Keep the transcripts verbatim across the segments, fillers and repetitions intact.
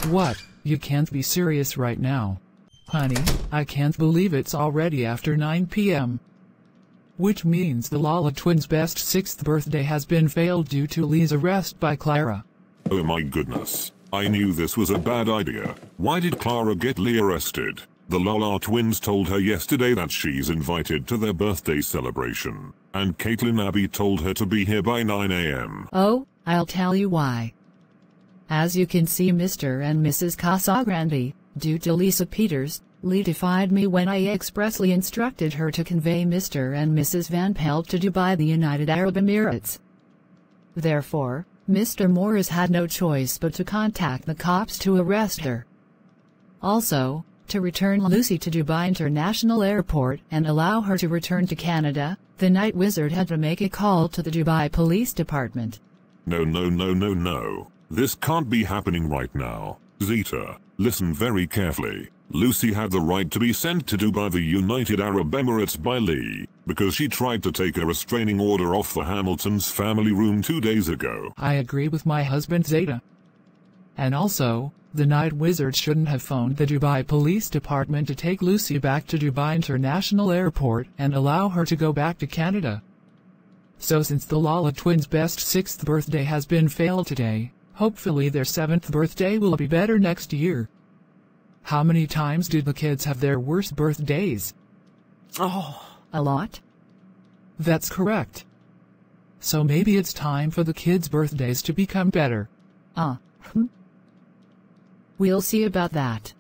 What? You can't be serious right now. Honey, I can't believe it's already after nine p m Which means the Lala twins' best sixth birthday has been failed due to Lee's arrest by Clara. Oh my goodness. I knew this was a bad idea. Why did Clara get Lee arrested? The Lala twins told her yesterday that she's invited to their birthday celebration, and Caitlin Abbey told her to be here by nine a m Oh, I'll tell you why. As you can see, Mister and Missus Casagrande, due to Lisa Peters, Lee defied me when I expressly instructed her to convey Mister and Missus Van Pelt to Dubai, the United Arab Emirates. Therefore, Mister Morris had no choice but to contact the cops to arrest her. Also, to return Lucy to Dubai International Airport and allow her to return to Canada, the Night Wizard had to make a call to the Dubai Police Department. No no no no no. This can't be happening right now. Zeta, listen very carefully. Lucy had the right to be sent to Dubai, the United Arab Emirates, by Lee, because she tried to take a restraining order off the Hamiltons' family room two days ago. I agree with my husband Zeta. And also, the Night Wizard shouldn't have phoned the Dubai Police Department to take Lucy back to Dubai International Airport and allow her to go back to Canada. So since the Lala twins' best sixth birthday has been failed today, hopefully their seventh birthday will be better next year. How many times did the kids have their worst birthdays? Oh, a lot? That's correct. So maybe it's time for the kids' birthdays to become better. Uh, hmm. We'll see about that.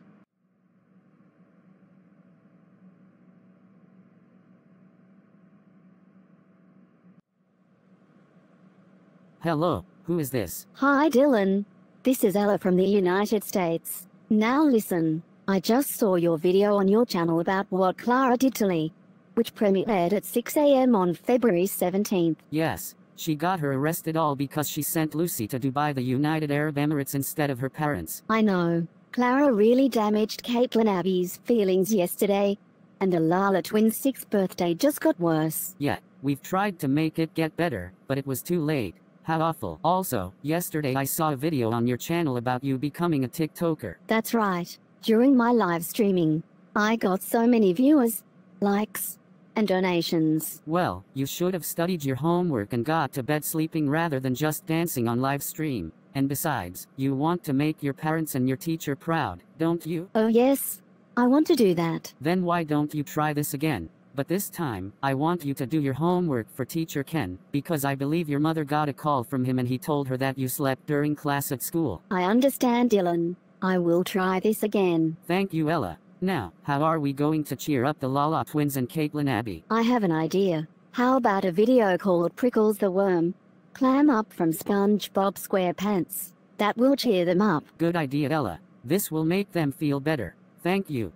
Hello, who is this? Hi Dylan. This is Ella from the United States. Now listen, I just saw your video on your channel about what Clara did to Lee, which premiered at six a m on February seventeenth. Yes, she got her arrested all because she sent Lucy to Dubai, the United Arab Emirates, instead of her parents. I know. Clara really damaged Caitlin Abbey's feelings yesterday, and the Lala twins' sixth birthday just got worse. Yeah, we've tried to make it get better, but it was too late. How awful. Also, yesterday I saw a video on your channel about you becoming a TikToker. That's right. During my live streaming, I got so many viewers, likes, and donations. Well, you should have studied your homework and got to bed sleeping rather than just dancing on live stream. And besides, you want to make your parents and your teacher proud, don't you? Oh yes, I want to do that. Then why don't you try this again? But this time, I want you to do your homework for Teacher Ken, because I believe your mother got a call from him and he told her that you slept during class at school. I understand, Dylan. I will try this again. Thank you, Ella. Now, how are we going to cheer up the Lala twins and Caitlin Abbey? I have an idea. How about a video called Prickles the Worm? Clam Up from SpongeBob SquarePants. That will cheer them up. Good idea, Ella. This will make them feel better. Thank you.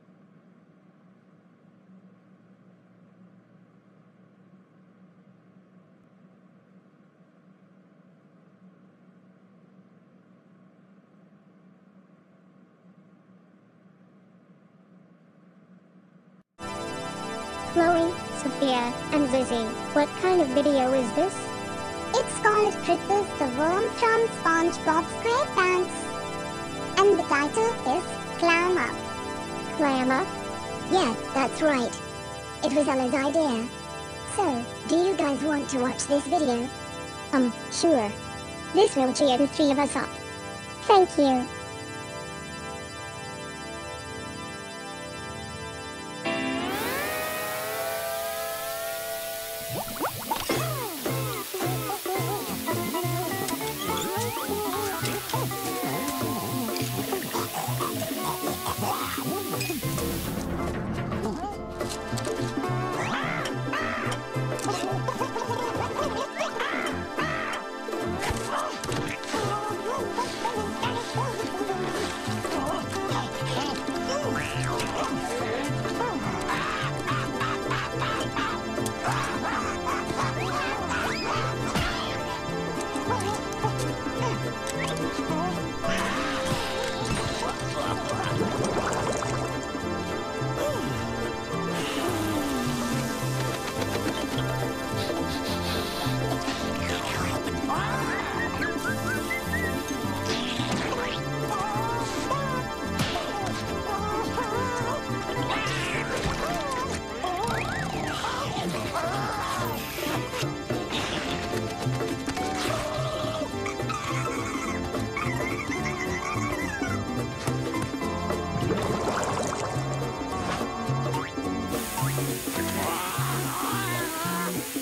Chloe, Sophia, and Lizzie, what kind of video is this? It's called Prickles the Worm from SpongeBob SquarePants. And the title is Clam Up. Clam Up? Yeah, that's right. It was Ella's idea. So, do you guys want to watch this video? Um, sure. This will cheer the three of us up. Thank you.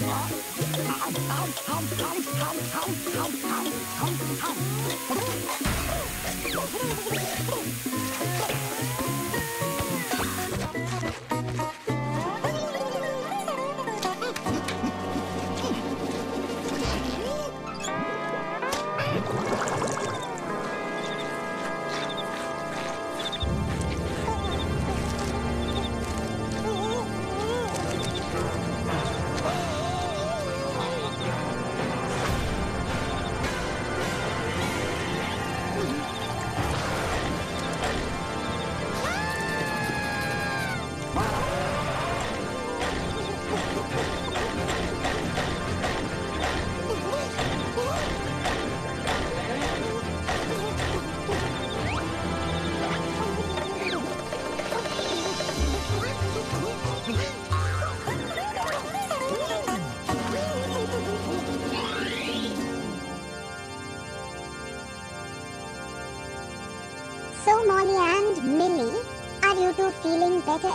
So Molly and Millie, are you two feeling better?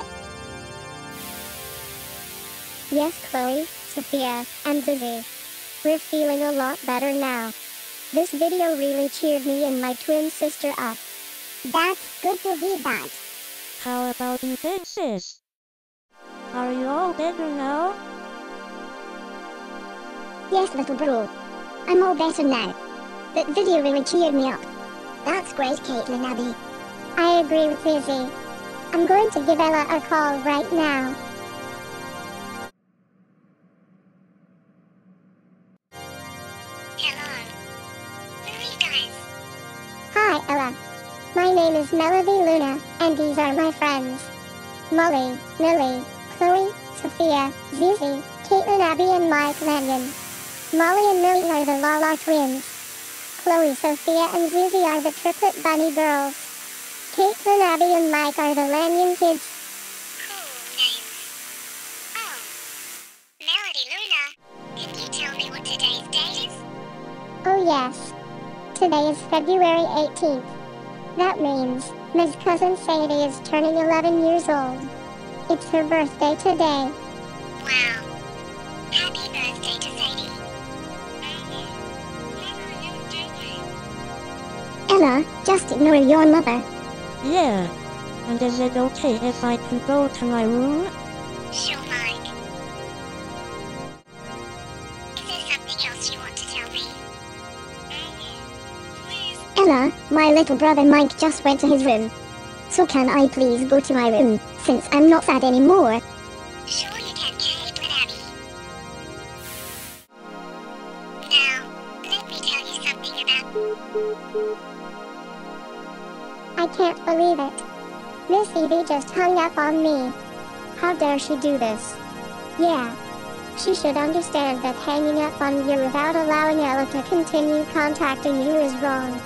Yes, Chloe, Sophia, and Zizi. We're feeling a lot better now. This video really cheered me and my twin sister up. That's good to hear that. How about you fixes? Are you all better now? Yes, little bro. I'm all better now. That video really cheered me up. That's great, Caitlin Abby. I agree with Zizi. I'm going to give Ella a call right now. Hello. Who are you guys? Hi, Ella. My name is Melody Luna, and these are my friends. Molly, Millie, Chloe, Sophia, Zizi, Caitlin Abby, and Mike Lanyon. Molly and Millie are the Lala twins. Chloe, Sophia, and Zizi are the triplet bunny girls. Caitlin, Abby, and Mike are the Lanyon kids. Cool names. Oh. Melody Luna, can you tell me what today's date is? Oh yes. Today is February eighteenth. That means Miss Cousin Sadie is turning eleven years old. It's her birthday today. Wow. Happy birthday to Sadie. What are you doing? Ella, just ignore your mother. Yeah. And is it okay if I can go to my room? Sure, Mike. Is there something else you want to tell me? Please. Ella, my little brother Mike just went to his room. So can I please go to my room, since I'm not sad anymore? Sure you can, Caitlin Abby. Now, let me tell you something about... I can't believe it. Miss Evie just hung up on me. How dare she do this? Yeah. She should understand that hanging up on you without allowing Ella to continue contacting you is wrong.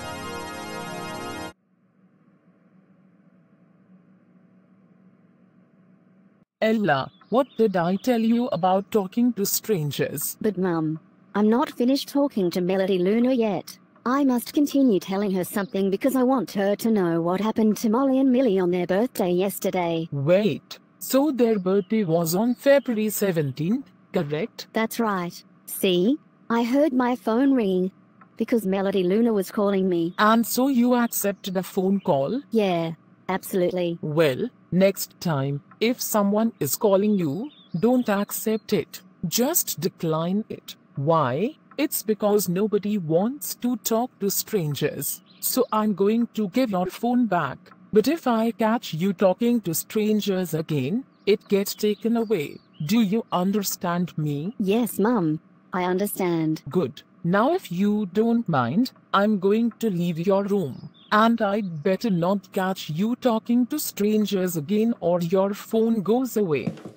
Ella, what did I tell you about talking to strangers? But Mum, I'm not finished talking to Melody Luna yet. I must continue telling her something because I want her to know what happened to Molly and Millie on their birthday yesterday. Wait, so their birthday was on February seventeenth, correct? That's right. See? I heard my phone ring because Melody Luna was calling me. And so you accepted a phone call? Yeah, absolutely. Well, next time, if someone is calling you, don't accept it. Just decline it. Why? It's because nobody wants to talk to strangers. So I'm going to give your phone back. But if I catch you talking to strangers again, it gets taken away. Do you understand me? Yes, Mum. I understand. Good. Now if you don't mind, I'm going to leave your room. And I'd better not catch you talking to strangers again or your phone goes away.